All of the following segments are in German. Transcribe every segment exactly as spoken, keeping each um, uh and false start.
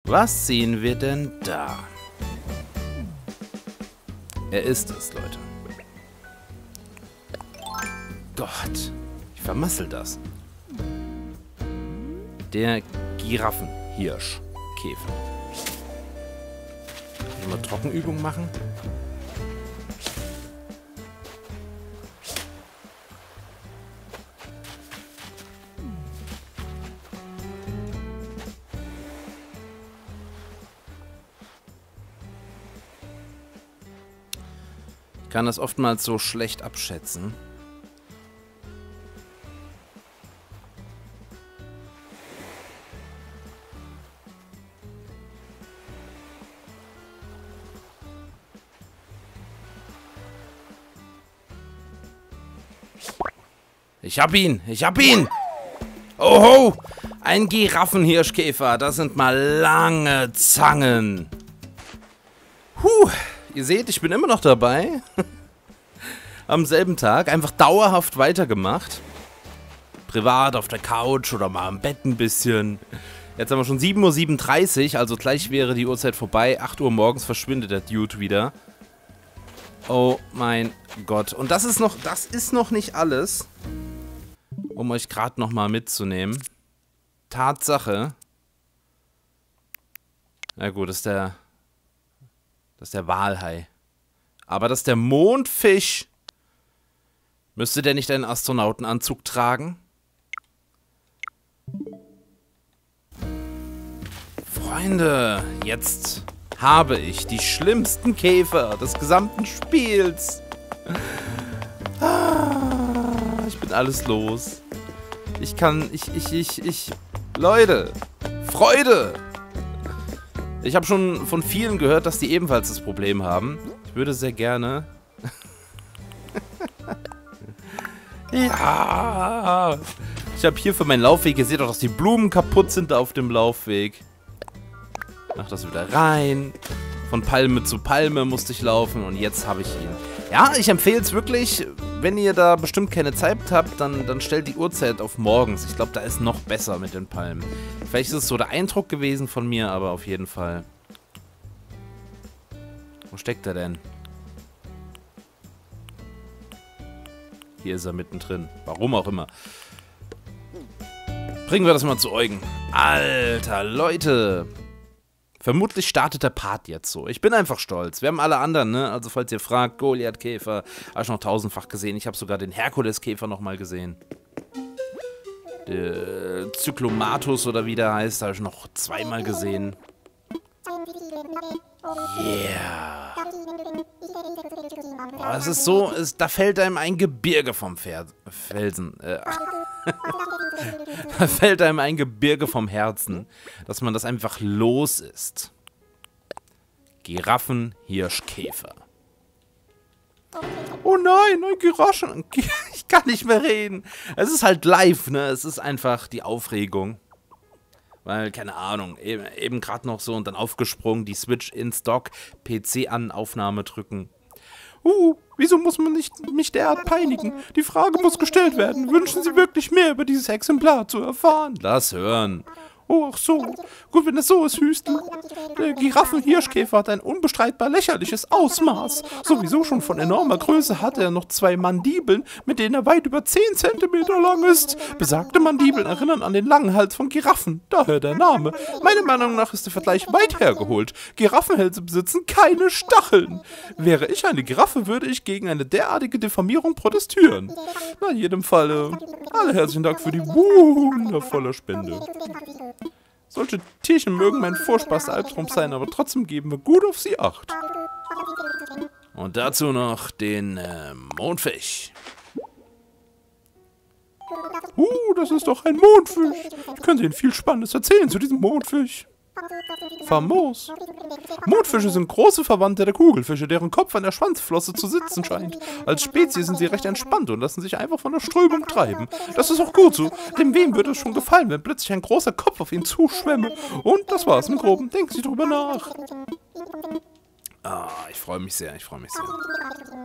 Was sehen wir denn da? Er ist es, Leute. Gott, ich vermassel das. Der Giraffenhirschkäfer. Kann ich mal Trockenübung machen? Ich kann das oftmals so schlecht abschätzen. Ich hab ihn! Ich hab ihn! Oho! Ein Giraffenhirschkäfer. Das sind mal lange Zangen. Puh! Ihr seht, ich bin immer noch dabei. Am selben Tag. Einfach dauerhaft weitergemacht. Privat, auf der Couch oder mal im Bett ein bisschen. Jetzt haben wir schon sieben Uhr siebenunddreißig, also gleich wäre die Uhrzeit vorbei. acht Uhr morgens verschwindet der Dude wieder. Oh mein Gott. Und das ist noch, das ist noch nicht alles. Um euch gerade nochmal mitzunehmen. Tatsache. Na gut, das ist der... Das ist der Walhai. Aber das ist der Mondfisch. Müsste der nicht einen Astronautenanzug tragen? Freunde, jetzt habe ich die schlimmsten Käfer des gesamten Spiels. Ah, ich bin alles los. Ich kann, ich, ich, ich, ich... Leute, Freude! Ich habe schon von vielen gehört, dass die ebenfalls das Problem haben. Ich würde sehr gerne... ja! Ich habe hier für meinen Laufweg, ihr seht doch, dass die Blumen kaputt sind auf dem Laufweg. Mach das wieder rein. Von Palme zu Palme musste ich laufen und jetzt habe ich ihn. Ja, ich empfehle es wirklich, wenn ihr da bestimmt keine Zeit habt, dann, dann stellt die Uhrzeit auf morgens. Ich glaube, da ist noch besser mit den Palmen. Vielleicht ist es so der Eindruck gewesen von mir, aber auf jeden Fall. Wo steckt er denn? Hier ist er mittendrin. Warum auch immer. Bringen wir das mal zu Eugen. Alter, Leute. Vermutlich startet der Part jetzt so. Ich bin einfach stolz. Wir haben alle anderen, ne? Also falls ihr fragt, Goliath-Käfer, habe ich noch tausendfach gesehen. Ich habe sogar den Herkules-Käfer nochmal gesehen. Der Zyklomatus oder wie der heißt, habe ich noch zweimal gesehen. Yeah. Oh, es ist so, es, da fällt einem ein Gebirge vom Pferd, Felsen. Äh, da fällt einem ein Gebirge vom Herzen, dass man das einfach los ist. Giraffenhirschkäfer. Oh nein, ein Giraffen. Ich kann nicht mehr reden. Es ist halt live, ne? Es ist einfach die Aufregung. Weil, keine Ahnung, eben, eben gerade noch so und dann aufgesprungen, die Switch in Stock, P C an, Aufnahme drücken. Uh, wieso muss man nicht mich derart peinigen? Die Frage muss gestellt werden. Wünschen Sie wirklich mehr über dieses Exemplar zu erfahren? Lass hören. Oh, ach so. Gut, wenn es so ist, Hüstel. Der Giraffenhirschkäfer hat ein unbestreitbar lächerliches Ausmaß. Sowieso schon von enormer Größe hat er noch zwei Mandibeln, mit denen er weit über zehn Zentimeter lang ist. Besagte Mandibeln erinnern an den langen Hals von Giraffen, daher der Name. Meiner Meinung nach ist der Vergleich weit hergeholt. Giraffenhälse besitzen keine Stacheln. Wäre ich eine Giraffe, würde ich gegen eine derartige Deformierung protestieren. Na, in jedem Falle, alle herzlichen Dank für die wundervolle Spende. Solche Tierchen mögen mein furchtbarster Albtraum sein, aber trotzdem geben wir gut auf sie Acht. Und dazu noch den äh, Mondfisch. Uh, das ist doch ein Mondfisch. Ich könnte Ihnen viel Spannendes erzählen zu diesem Mondfisch. Famos. Mondfische sind große Verwandte der Kugelfische, deren Kopf an der Schwanzflosse zu sitzen scheint. Als Spezies sind sie recht entspannt und lassen sich einfach von der Strömung treiben. Das ist auch gut so. Dem wem würde es schon gefallen, wenn plötzlich ein großer Kopf auf ihn zuschwämme. Und das war's im Groben. Denken Sie drüber nach. Ah, ich freue mich sehr, ich freue mich sehr.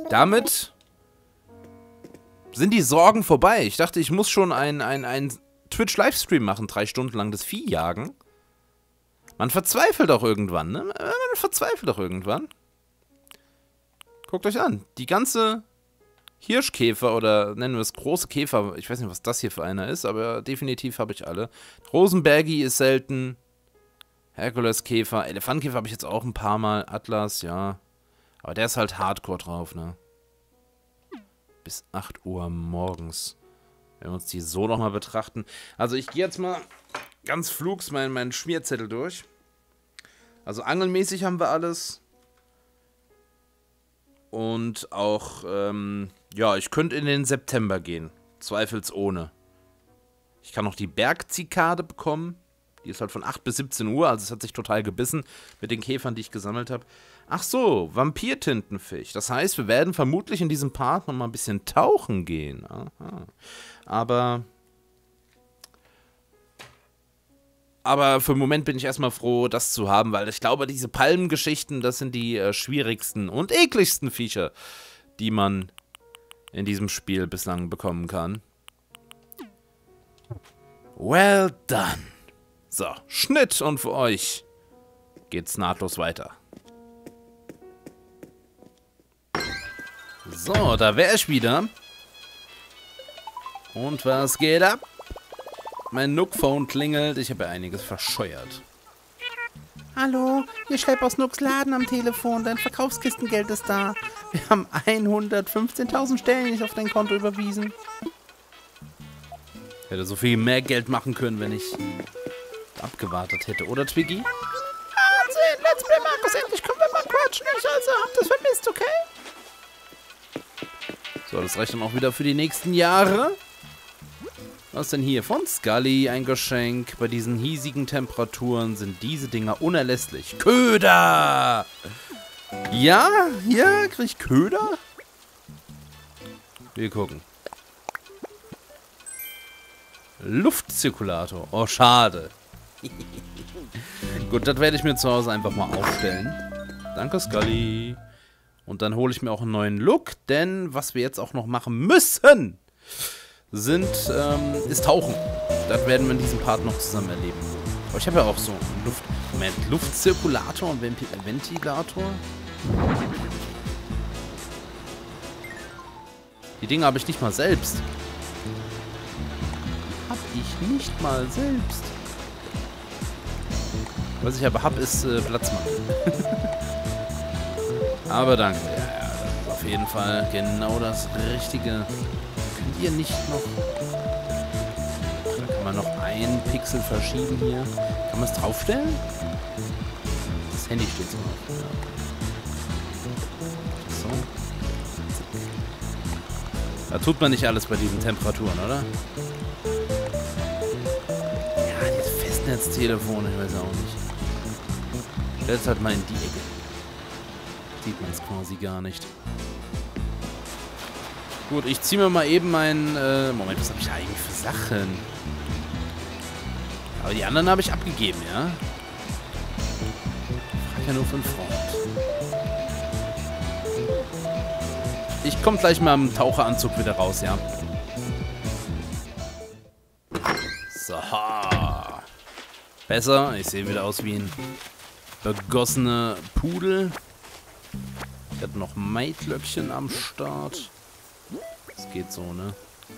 Damit sind die Sorgen vorbei. Ich dachte, ich muss schon ein, ein, ein Twitch-Livestream machen, drei Stunden lang das Vieh jagen. Man verzweifelt auch irgendwann, ne? Man verzweifelt auch irgendwann. Guckt euch an, die ganze Hirschkäfer oder nennen wir es große Käfer, ich weiß nicht, was das hier für einer ist, aber definitiv habe ich alle. Rosenbergi ist selten, Herkuleskäfer, Elefantkäfer habe ich jetzt auch ein paar Mal, Atlas, ja. Aber der ist halt hardcore drauf, ne? Bis acht Uhr morgens. Wenn wir uns die so nochmal betrachten. Also ich gehe jetzt mal ganz flugs meinen, meinen Schmierzettel durch. Also angelmäßig haben wir alles. Und auch, ähm, ja, ich könnte in den September gehen. Zweifelsohne. Ich kann noch die Bergzikade bekommen. Die ist halt von acht bis siebzehn Uhr, also es hat sich total gebissen mit den Käfern, die ich gesammelt habe. Ach so, Vampirtintenfisch. Das heißt, wir werden vermutlich in diesem Part noch mal ein bisschen tauchen gehen. Aha. Aber... Aber für den Moment bin ich erstmal froh, das zu haben, weil ich glaube, diese Palmengeschichten, das sind die äh, schwierigsten und ekligsten Viecher, die man in diesem Spiel bislang bekommen kann. Well done. So, Schnitt und für euch geht's nahtlos weiter. So, da wäre ich wieder. Und was geht ab? Mein Nook-Phone klingelt. Ich habe ja einiges verscheuert. Hallo, hier Schlepp aus Nooks Laden am Telefon. Dein Verkaufskistengeld ist da. Wir haben hundertfünfzehntausend Stellen nicht auf dein Konto überwiesen. Ich hätte so viel mehr Geld machen können, wenn ich abgewartet hätte. Oder, Twiggy? Wahnsinn, Let's Play Markus, endlich können wir mal quatschen. Ich also hab das vermisst, okay? So, das reicht dann auch wieder für die nächsten Jahre. Was denn hier? Von Scully ein Geschenk. Bei diesen hiesigen Temperaturen sind diese Dinger unerlässlich. Köder! Ja, hier krieg ich Köder? Wir gucken. Luftzirkulator. Oh, schade. Gut, das werde ich mir zu Hause einfach mal aufstellen. Danke, Scully. Und dann hole ich mir auch einen neuen Look, denn was wir jetzt auch noch machen müssen, sind, ähm, ist Tauchen. Das werden wir in diesem Part noch zusammen erleben. Aber ich habe ja auch so einen Luft... Moment, Luftzirkulator und Ventilator. Die Dinge habe ich nicht mal selbst. Hab ich nicht mal selbst. Was ich aber hab, ist äh, Platz machen. Aber danke. Ja, ja, das ist auf jeden Fall genau das Richtige. Könnt ihr nicht noch... Da kann man noch einen Pixel verschieben hier. Kann man es draufstellen? Das Handy steht so drauf. Ja. So. Da tut man nicht alles bei diesen Temperaturen, oder? Ja, diese Festnetztelefone, ich weiß auch nicht. Stellt halt mal in die Ecke. Sieht man es quasi gar nicht. Gut, ich ziehe mir mal eben meinen... Äh, Moment, was habe ich da eigentlich für Sachen? Aber die anderen habe ich abgegeben, ja? Ich frage ja nur für einen Freund. Ich komme gleich mal im Taucheranzug wieder raus, ja? So. Besser. Ich sehe wieder aus wie ein begossener Pudel. Ich habe noch Maiglöckchen am Start. Das geht so, ne?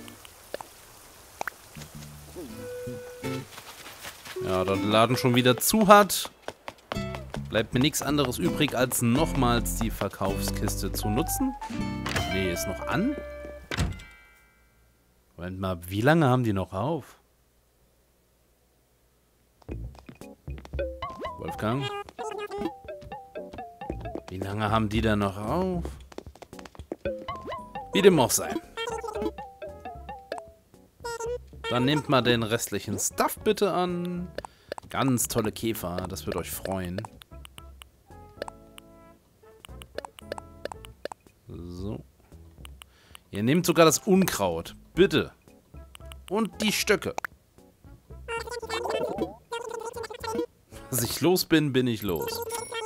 Ja, da der Laden schon wieder zu hat, bleibt mir nichts anderes übrig, als nochmals die Verkaufskiste zu nutzen. Nee, ist noch an. Moment mal, wie lange haben die noch auf? Wolfgang? Wie lange haben die da noch auf? Wie dem auch sei. Dann nehmt mal den restlichen Stuff bitte an. Ganz tolle Käfer, das wird euch freuen. So. Ihr nehmt sogar das Unkraut. Bitte. Und die Stöcke. Als ich los bin, bin ich los.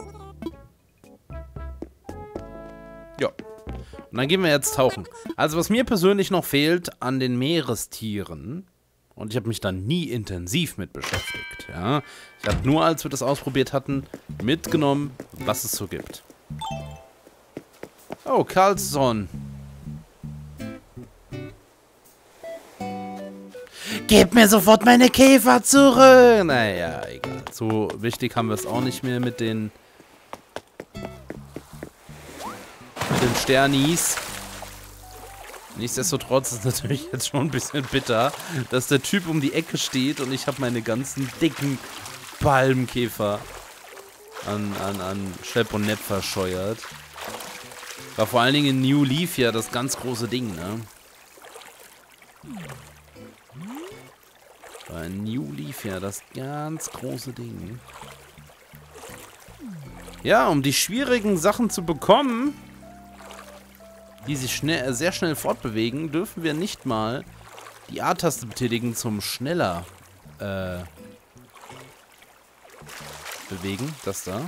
Ja. Und dann gehen wir jetzt tauchen. Also was mir persönlich noch fehlt an den Meerestieren Und ich habe mich da nie intensiv mit beschäftigt. Ja? Ich habe nur, als wir das ausprobiert hatten, mitgenommen, was es so gibt. Oh, Carlson. Gib mir sofort meine Käfer zurück. Naja, egal. So wichtig haben wir es auch nicht mehr mit den... mit den Sternis. Nichtsdestotrotz ist es natürlich jetzt schon ein bisschen bitter, dass der Typ um die Ecke steht und ich habe meine ganzen dicken Palmkäfer an, an, an Shep und Nep verscheuert. War vor allen Dingen in New Leaf ja das ganz große Ding, ne? War in New Leaf ja das ganz große Ding. Ja, um die schwierigen Sachen zu bekommen, die sich schnell, sehr schnell fortbewegen, dürfen wir nicht mal die A-Taste betätigen zum schneller äh, bewegen. Das da.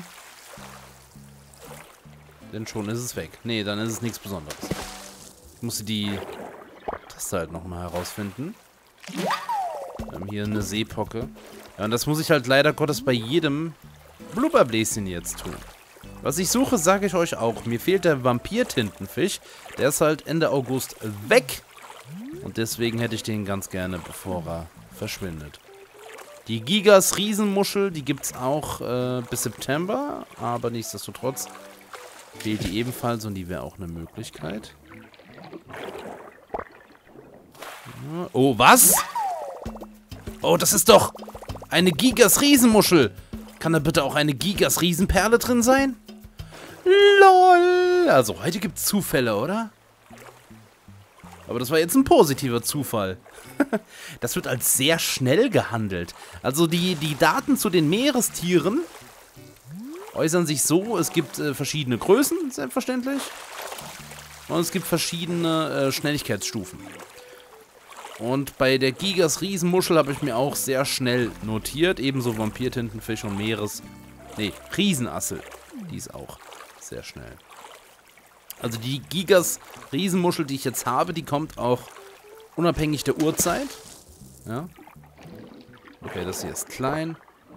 Denn schon ist es weg. Nee, dann ist es nichts Besonderes. Ich musste die Taste halt nochmal herausfinden. Wir haben hier eine Seepocke. Ja, und das muss ich halt leider Gottes bei jedem Blubberbläschen jetzt tun. Was ich suche, sage ich euch auch. Mir fehlt der Vampir-Tintenfisch. Der ist halt Ende August weg. Und deswegen hätte ich den ganz gerne, bevor er verschwindet. Die Gigas Riesenmuschel, die gibt es auch äh, bis September. Aber nichtsdestotrotz fehlt die ebenfalls und die wäre auch eine Möglichkeit. Ja. Oh, was? Oh, das ist doch eine Gigas Riesenmuschel. Kann da bitte auch eine Gigas Riesenperle drin sein? LOL. Also heute gibt es Zufälle, oder? Aber das war jetzt ein positiver Zufall. Das wird als sehr schnell gehandelt. Also die, die Daten zu den Meerestieren äußern sich so, es gibt äh, verschiedene Größen, selbstverständlich. Und es gibt verschiedene äh, Schnelligkeitsstufen. Und bei der Gigas Riesenmuschel habe ich mir auch sehr schnell notiert. Ebenso Vampir-Tintenfisch und Meeres... Nee, Riesenassel. Die ist auch sehr schnell. Also die Gigas Riesenmuschel, die ich jetzt habe, die kommt auch unabhängig der Uhrzeit. Ja. Okay, das hier ist klein.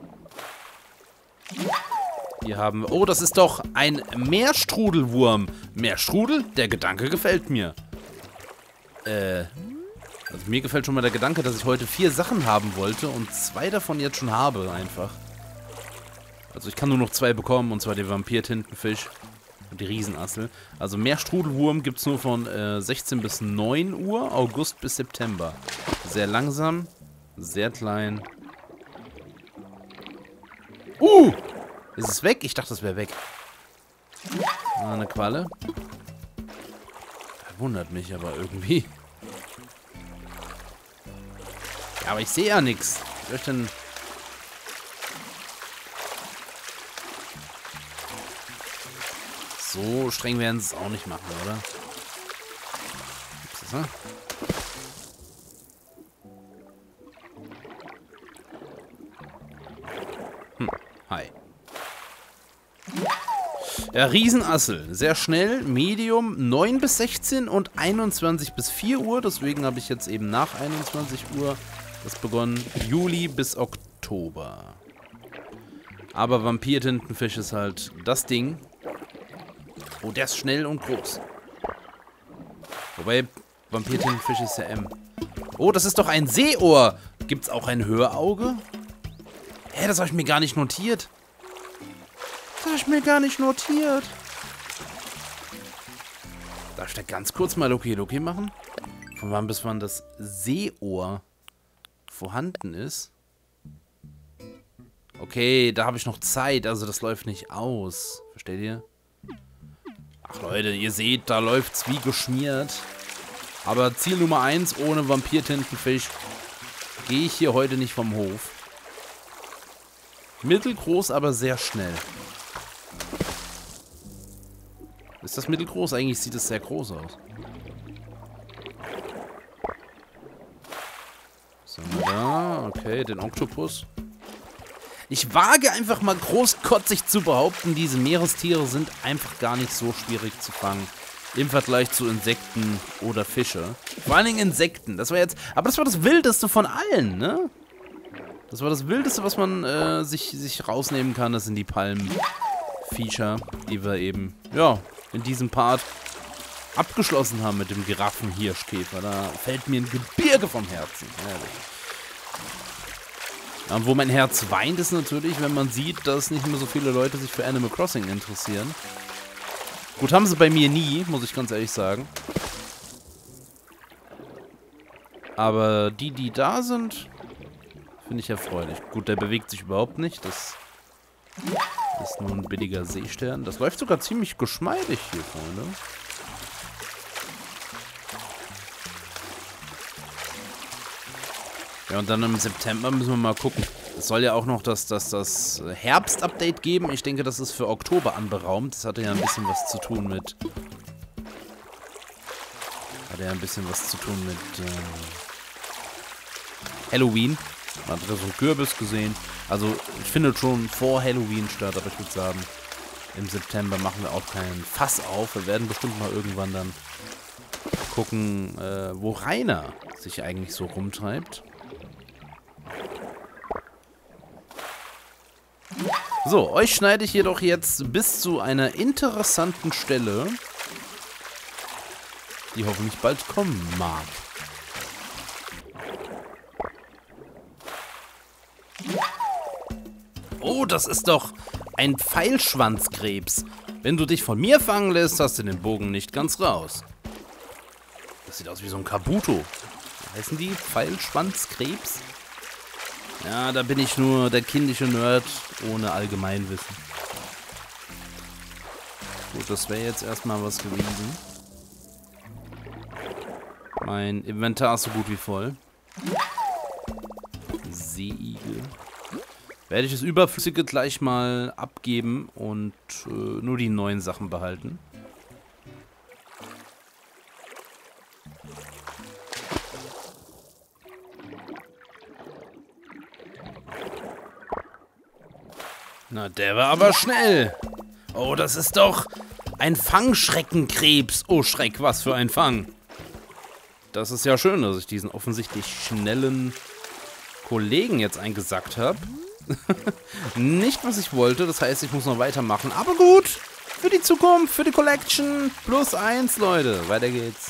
Hier haben wir... Oh, das ist doch ein Meerstrudelwurm. Meerstrudel? Der Gedanke gefällt mir. Äh... Also mir gefällt schon mal der Gedanke, dass ich heute vier Sachen haben wollte und zwei davon jetzt schon habe, einfach. Also ich kann nur noch zwei bekommen, und zwar den Vampir-Tintenfisch und die Riesenassel. Also Meerstrudelwurm gibt es nur von äh, sechzehn bis neun Uhr, August bis September. Sehr langsam, sehr klein. Uh! Ist es weg? Ich dachte, es wäre weg. Ah, eine Qualle. Wundert mich aber irgendwie. Ja, aber ich sehe ja nichts. Was soll ich denn... So streng werden sie es auch nicht machen, oder? Ist das, ne? Hm, hi. Ja, Riesenassel. Sehr schnell, Medium, neun bis sechzehn und einundzwanzig bis vier Uhr. Deswegen habe ich jetzt eben nach einundzwanzig Uhr das begonnen. Juli bis Oktober. Aber Vampir-Tintenfisch ist halt das Ding. Oh, der ist schnell und groß. Wobei, Vampir-Tintenfisch ist ja M. Oh, das ist doch ein Seeohr. Gibt's auch ein Hörauge? Hä, das habe ich mir gar nicht notiert. Das habe ich mir gar nicht notiert. Darf ich da ganz kurz mal Loki Loki machen? Von wann bis wann das Seeohr vorhanden ist? Okay, da habe ich noch Zeit. Also das läuft nicht aus. Versteht ihr? Ach Leute, ihr seht, da läuft's wie geschmiert. Aber Ziel Nummer eins, ohne Vampir-Tintenfisch gehe ich hier heute nicht vom Hof. Mittelgroß, aber sehr schnell. Ist das mittelgroß? Eigentlich sieht es sehr groß aus. So, da. Okay, den Oktopus. Ich wage einfach mal großkotzig zu behaupten, diese Meerestiere sind einfach gar nicht so schwierig zu fangen, Im Vergleich zu Insekten oder Fische. Vor allen Dingen Insekten. Das war jetzt. Aber das war das Wildeste von allen, ne? Das war das Wildeste, was man äh, sich, sich rausnehmen kann. Das sind die Palmviecher, die wir eben, ja, in diesem Part abgeschlossen haben mit dem Giraffenhirschkäfer. Da fällt mir ein Gebirge vom Herzen. Ja, und wo mein Herz weint, ist natürlich, wenn man sieht, dass nicht mehr so viele Leute sich für Animal Crossing interessieren. Gut, haben sie bei mir nie, muss ich ganz ehrlich sagen. Aber die, die da sind, finde ich erfreulich. Gut, der bewegt sich überhaupt nicht. Das ist nur ein billiger Seestern. Das läuft sogar ziemlich geschmeidig hier, Freunde. Ja, und dann im September müssen wir mal gucken. Es soll ja auch noch das, das, das Herbst-Update geben. Ich denke, das ist für Oktober anberaumt. Das hatte ja ein bisschen was zu tun mit... Hatte ja ein bisschen was zu tun mit... Ähm, Halloween. Man hat da so einen Kürbis gesehen. Also, ich finde schon vor Halloween statt. Aber ich würde sagen, im September machen wir auch keinen Fass auf. Wir werden bestimmt mal irgendwann dann gucken, äh, wo Rainer sich eigentlich so rumtreibt. So, euch schneide ich jedoch jetzt bis zu einer interessanten Stelle, die hoffentlich bald kommen mag. Oh, das ist doch ein Pfeilschwanzkrebs. Wenn du dich von mir fangen lässt, hast du den Bogen nicht ganz raus. Das sieht aus wie so ein Kabuto. Wie heißen die? Pfeilschwanzkrebs? Ja, da bin ich nur der kindische Nerd ohne Allgemeinwissen. Gut, das wäre jetzt erstmal was gewesen. Mein Inventar ist so gut wie voll. Seeigel. Werde ich das Überflüssige gleich mal abgeben und äh, nur die neuen Sachen behalten. Na, der war aber schnell. Oh, das ist doch ein Fangschreckenkrebs. Oh, Schreck, was für ein Fang. Das ist ja schön, dass ich diesen offensichtlich schnellen Kollegen jetzt eingesackt habe. Nicht, was ich wollte. Das heißt, ich muss noch weitermachen. Aber gut. Für die Zukunft, für die Collection. Plus eins, Leute. Weiter geht's.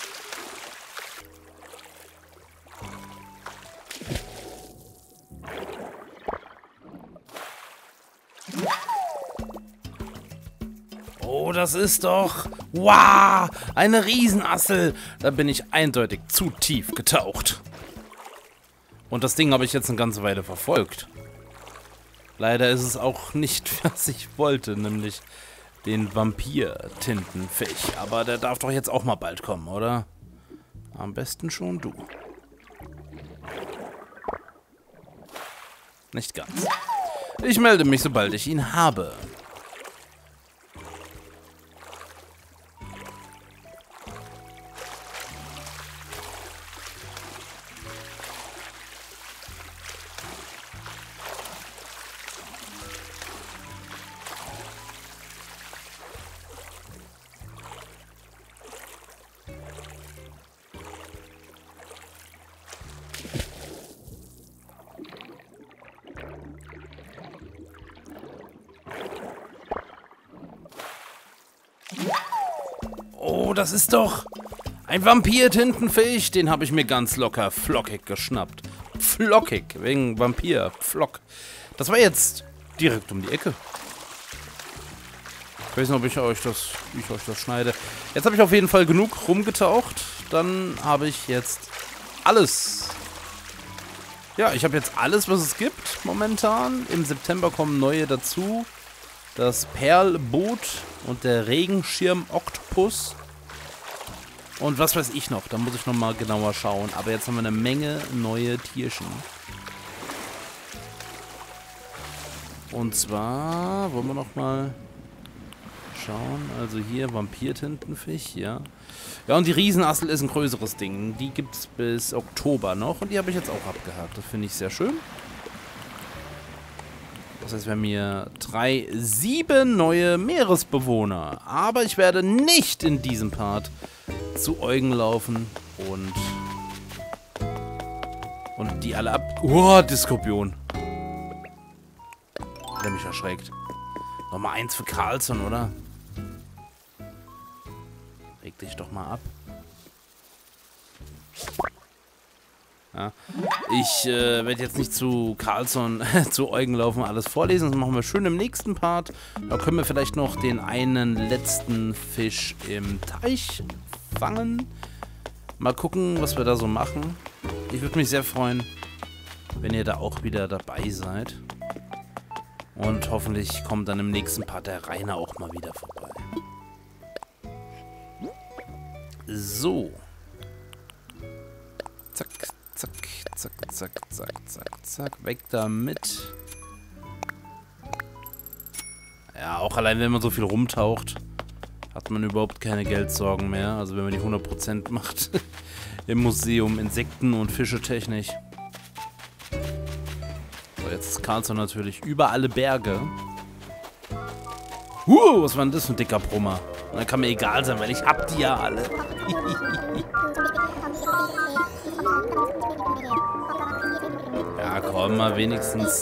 Oh, das ist doch... Wow, eine Riesenassel. Da bin ich eindeutig zu tief getaucht. Und das Ding habe ich jetzt eine ganze Weile verfolgt. Leider ist es auch nicht, was ich wollte, nämlich den Vampir-Tintenfisch. Aber der darf doch jetzt auch mal bald kommen, oder? Am besten schon du. Nicht ganz. Ich melde mich, sobald ich ihn habe. Oh, das ist doch ein Vampir-Tintenfisch. Den habe ich mir ganz locker flockig geschnappt. Flockig, wegen Vampir, Flock. Das war jetzt direkt um die Ecke. Ich weiß nicht, ob ich euch das, wie ich euch das schneide. Jetzt habe ich auf jeden Fall genug rumgetaucht. Dann habe ich jetzt alles. Ja, ich habe jetzt alles, was es gibt momentan. Im September kommen neue dazu. Das Perlboot und der Regenschirm-Oktopus. Und was weiß ich noch, da muss ich nochmal genauer schauen. Aber jetzt haben wir eine Menge neue Tierchen. Und zwar, wollen wir nochmal schauen. Also hier Vampir-Tintenfisch, ja. Ja, und die Riesenassel ist ein größeres Ding. Die gibt es bis Oktober noch. Und die habe ich jetzt auch abgehakt. Das finde ich sehr schön. Das heißt, wir haben hier drei, sieben neue Meeresbewohner. Aber ich werde nicht in diesem Part zu Eugen laufen und und die alle ab... Oh, der Skorpion. Hat er mich erschreckt. Nochmal eins für Carlson, oder? Reg dich doch mal ab. Ja. Ich äh, werde jetzt nicht zu Carlson, zu Eugen laufen, alles vorlesen. Das machen wir schön im nächsten Part. Da können wir vielleicht noch den einen letzten Fisch im Teich fangen. Mal gucken, was wir da so machen. Ich würde mich sehr freuen, wenn ihr da auch wieder dabei seid. Und hoffentlich kommt dann im nächsten Part der Rainer auch mal wieder vorbei. So. Zack, zack, zack, zack, zack, zack, zack. Weg damit. Ja, auch allein wenn man so viel rumtaucht, hat man überhaupt keine Geldsorgen mehr. Also wenn man die hundert Prozent macht im Museum Insekten- und Fischetechnik. So, jetzt ist Carlson natürlich über alle Berge. Huh, was war denn das für ein dicker Brummer? Und dann kann mir egal sein, weil ich hab die ja alle. Ja, komm mal wenigstens.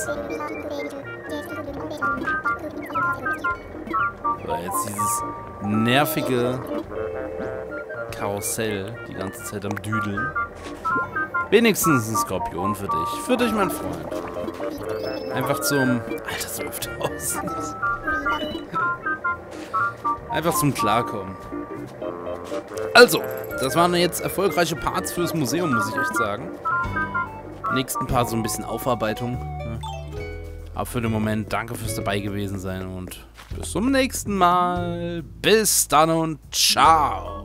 So, jetzt dieses nervige Karussell die ganze Zeit am Düdeln. Wenigstens ein Skorpion für dich. Für dich, mein Freund. Einfach zum... Alter, so öfter aus. Einfach zum Klarkommen. Also, das waren jetzt erfolgreiche Parts fürs Museum, muss ich echt sagen. Nächsten Part so ein bisschen Aufarbeitung. Ne? Aber für den Moment danke fürs dabei gewesen sein und bis zum nächsten Mal. Bis dann und ciao.